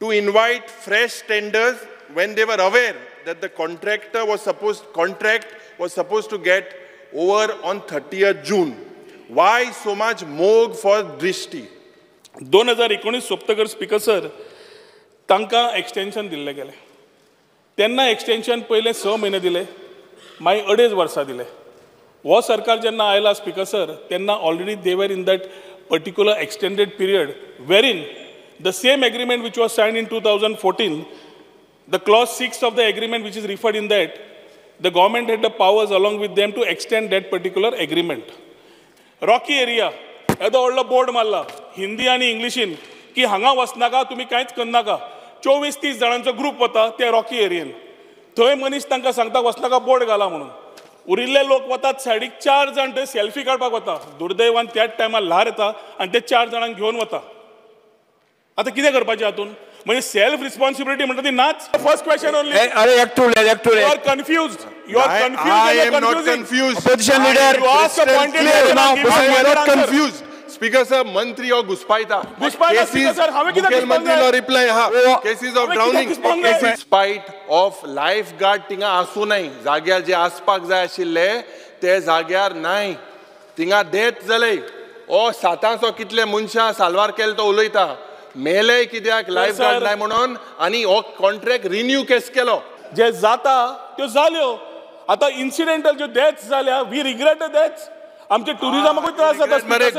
to invite fresh tenders when they were aware that the contract was supposed to get over on 30th June. Why so much मोग for Drishti? 2019 सोपतकर speaker sir तांकां extension दिल्ले गेले. तेन्ना extension पयले 6 म्हयने दिले, मागीर 2.5 वर्सां दिले. वो सरकार जेन्ना आयला स्पीकर सर तेन्ना already they were in that particular extended period wherein the same agreement which was signed in 2014, the clause 6 of the agreement which is referred in that, the government had the powers along with them to extend that particular agreement. Rocky area, येदो व्हडलो board मारला हिंदी आणि इंग्लिशीन की हांगा वचनाका तुमी कांयच करनाका. 24-30 जाणांचो ग्रुप वता त्या रॉकी एरियेन. थंय मनीस तांकां सांगता वचनाका बोर्ड घाला म्हणून. उरिल्ले लोक वतात सायडीक 4 जाण थंय सेल्फी काडपाक वता. दुर्दैवान त्याच टायमार ल्हार येता आनी ते 4 जाणांक घेवन वता. आता कितें करपाचें हातून म्हणजे सेल्फ रिस्पॉन्सिबिलिटी म्हणटा ती नाच. First question only. अरे एकटू you are confused. I am not confused. Opposition leader, you ask a pointed question. I am not confused. Speaker sir, मंत्री और घुसपायता. Speaker sir, हांवें कितें मुखेलमंत्रीलो रिप्लाय हा. Cases of drowning. In spite of lifeguard थिंगा आसू नाही. जाग्यार जे आसपाक जाय आशिल्ले ते जाग्यार नाही. थिंगा डेथ जाले. ओ 700 कितले मनशां साल्वार केले तो उलयता. मेले कित्याक लायफगार्ड नाही म्हणून आणि हो कॉन्ट्रॅक्ट रिन्यू केस केलो. जे जाता त्यो जाल्यो. आता इन्सिडेंटल ज्यो डेथ्स जाल्या वी रिग्रेट डेथ्स. आमचे टुरिझमाकूय त्रास जाता.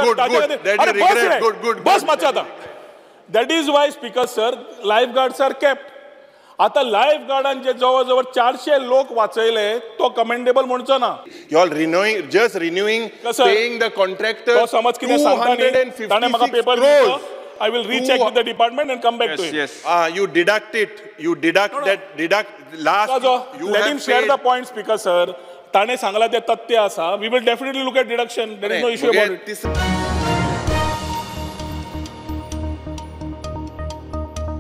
बस मातशें आता. That is why speaker sir lifeguards are kept. आता लायफगार्डान जे जवळ जवळ 400 लोक वाचयले तो कमेंडेबल म्हणचो ना. You all renewing, paying the contractor. तो समज कितें सांगता न्ही ताणें म्हाका पेपर दिलो. I will recheck with the department and come back to it. Yes. You deduct it. You deduct that. Deduct last. Let him share the point, Speaker sir. ताणे सांगला ते तथ्य आसा. We will definitely look at deduction. There is no issue about it.